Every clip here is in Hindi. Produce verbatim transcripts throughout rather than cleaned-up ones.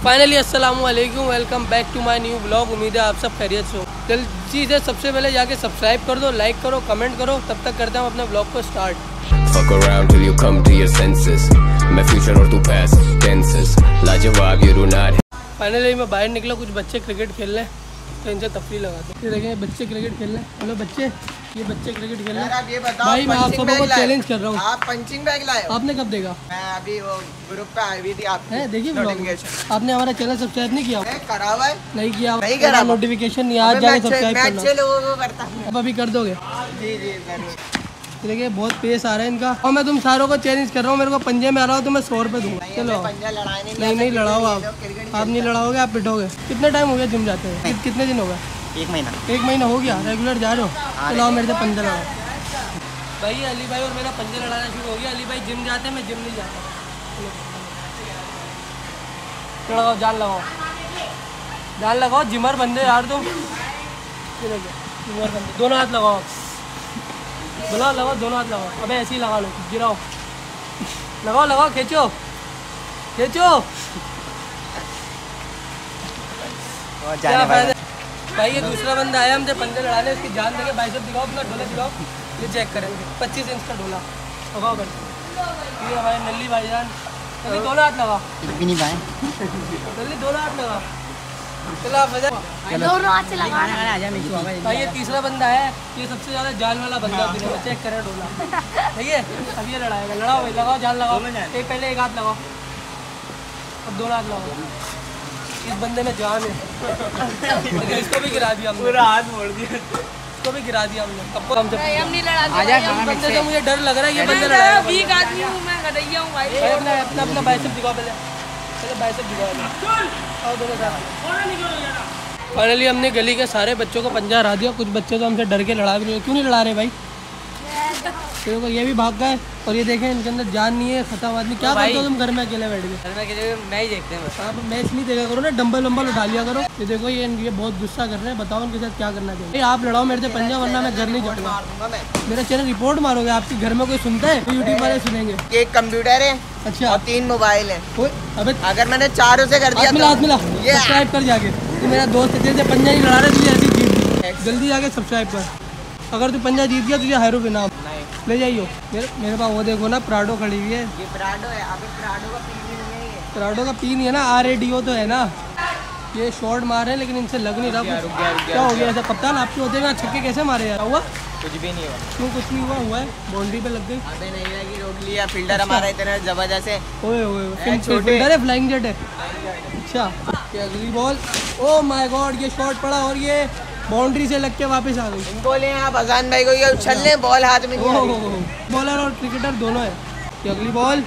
फाइनली अस्सलाम वालेकुम, welcome back to my new blog. उम्मीद है आप सब खैरियत से हो। जल्दी से सबसे पहले जाके सब्सक्राइब कर दो, लाइक करो, कमेंट करो। तब तक करते हैं हम अपने ब्लॉग को start. Fuck around till you come to your senses. मैं future और तू past tenses. लाजवाब you do not. फाइनली मैं बाहर निकला, कुछ बच्चे क्रिकेट खेल रहे हैं तो इनसे तफरी लगाते हैं। ये देखें बच्चे क्रिकेट खेल रहे हैं। हेलो बच्चे, ये बच्चे क्रिकेट खेल रहे हैं। ये बताओ, भाई मैं आप सबको चैलेंज कर रहा हूँ। आप पंचिंग बैग लाए हो? आपने कब देखा? मैं अभी वो ग्रुप पे आई हुई थी। आप है देखिए ब्लॉग। आपने हमारा चैनल सब्सक्राइब नहीं किया? करा हुआ है? नहीं किया? नहीं करा। नोटिफिकेशन नहीं आज जाके सब्सक्राइब करना। अच्छे लोगों को करता हूं। अब अभी कर दोगे? जी जी जरूर। देखिए बहुत पेस आ रहा है इनका। और मैं तुम सारों को चैलेंज कर रहा हूँ, मेरे को पंजे में आ रहा हो तो मैं सौ रुपये दूंगा। चलो नहीं नहीं लड़ाओ आप आप नहीं लड़ाओगे, आप पिटोगे। कितने टाइम हो गया जिम जाते हैं? कितने दिन हो गए? एक महीना। एक महीना हो गया रेगुलर जा रहे हो? चलो मेरे से पंजे लड़ाओ। भाई अली भाई और मेरा पंजे लड़ाना शुरू हो गया। अली भाई जिम जाते हैं, मैं जिम नहीं जाता। लगाओ जान लगाओ, जान लगाओ। जिमर बंदे यार तुम। जिमर बंदे दोनों हाथ लगाओ, बोला लगाओ, दोनों हाथ लगाओ। अबे ऐसे ही लगा लो, गिराओ। लगाओ लगाओ, खींचो खींचो। क्या फायदा भाई। ये दूसरा बंदा आया हमसे पंजे लड़ाने, उसकी जान देंगे। बाइसेप दिखाओ, अपना डोला दिखाओ, ये चेक करेंगे। पच्चीस इंच का डोला लगाओ कर। ये हमारे नल्ली भाईजान, नल्ली दोनों हाथ लगा। भी नहीं पाए नल्ली दोनों हाथ लगा। चलो दोनों हाथ से लगाना भाई। ये तीसरा बंदा है, ये सबसे ज्यादा जान वाला बंदा है। चेक करें डोला, ठीक है? अब ये लड़ाएगा। लड़ाओ भाई, लगाओ जान लगाओ। एक पहले एक हाथ लगाओ, अब दोनों हाथ लगाओ। इस बंदे में जान है। इसको भी गिरा दिया हमने, पूरा हाथ मोड़ दिया। इसको भी गिरा दिया हमने। अब हमसे हम नहीं लड़ा। आजा बंदे से मुझे डर लग रहा है। ये बंदे लड़ाएगा। वीक आदमी हूं मैं, गधैया हूं भाई। अपना अपना अपना बाइसेप दिखाओ पहले, पहले बाइसेप दिखाओ। आओ दोनों साथ। फाइनली हमने गली के सारे बच्चों को पंजा हरा दिया। कुछ बच्चे तो हमसे डर के लड़ा भी नहीं। क्यों नहीं लड़ा रहे भाई? देखो ये भी भाग गए। और ये देखें इनके अंदर जान नहीं है। खतम आदमी। क्या करते हो तुम घर में अकेले बैठ के? घर में अकेले मैं ही देखते हैं बस। आप मैच नहीं देखा करो ना, डंबल वंबल उठा लिया करो। ये देखो ये ये बहुत गुस्सा कर रहे हैं। बताओ उनके साथ क्या करना चाहिए? आप लड़ाओ मेरे से पंजा, वरना मैं घर नहीं जाऊँगा। मेरा चैनल रिपोर्ट मारोगे। आपके घर में कोई सुनता है? तो यूट्यूब वाले सुनेंगे। एक कंप्यूटर है अच्छा और तीन मोबाइल है। अबे अगर मैंने चारों से कर दिया मिला हाथ मिला। सब्सक्राइब कर जाके। तू मेरा दोस्त है, तेरे से पंजा नहीं लड़ा रहे, तुझे ऐसी जीत दी। जल्दी जाके सब्सक्राइब कर। अगर तू पंजा जीत गया तुझे हैरो इनाम ले जाइयो। मेरे मेरे पास वो देखो ना, प्राडो खड़ी हुई है। ये प्राडो है। अबे प्राडो का पी नहीं है ये। प्राडो का पी नहीं है ना, आर ए डी ओ तो है ना। ये शॉट मार रहे हैं लेकिन इनसे लग नहीं रहा। क्या हो गया ऐसा? कप्तान आपके होते हैं छक्के कैसे मारे यार? हुआ कुछ भी नहीं हुआ। क्यों कुछ नहीं हुआ? हुआ है, बाउंड्री पे लग गई। अबे नहीं लगी, रोक लिया। फील्डर हमारा इतना जबरदस्त है। ओए ओए फील्डर है, फ्लाइंग जेट है। अच्छा ये अगली बॉल। ओ माय गॉड, ये शॉट पड़ा और ये बाउंड्री से लग के वापस आ गई। बोले आप अजान भाई को ये उछलने, बॉल हाथ में नहीं आ रही। बॉलर और क्रिकेटर दोनों है। ये अगली ball.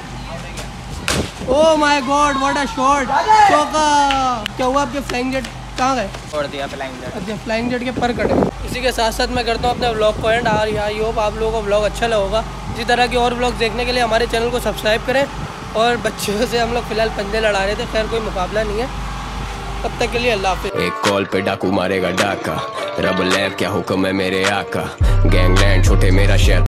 Oh my god what a shot, चौका। क्या हुआ? आपके फ्लाइंग जेट कहाँ गए? छोड़ दिया फ्लाइंग जेट। अच्छा फ्लाइंग जेट के पर कटे। इसी के साथ साथ मैं करता हूँ अपने व्लॉग को एंड। आई होप आप लोगों को व्लॉग अच्छा लगा। इसी तरह के और व्लॉग देखने के लिए हमारे चैनल को सब्सक्राइब करें। और बच्चों से हम लोग फिलहाल पंजे लड़ा रहे थे, खैर कोई मुकाबला नहीं है। तब तक के लिए अल्लाह हाफिज़। एक कॉल पे डाकू मारेगा डाका। रब लैब क्या हुक्म है मेरे आका। गैंगलैंड छोटे मेरा शहर।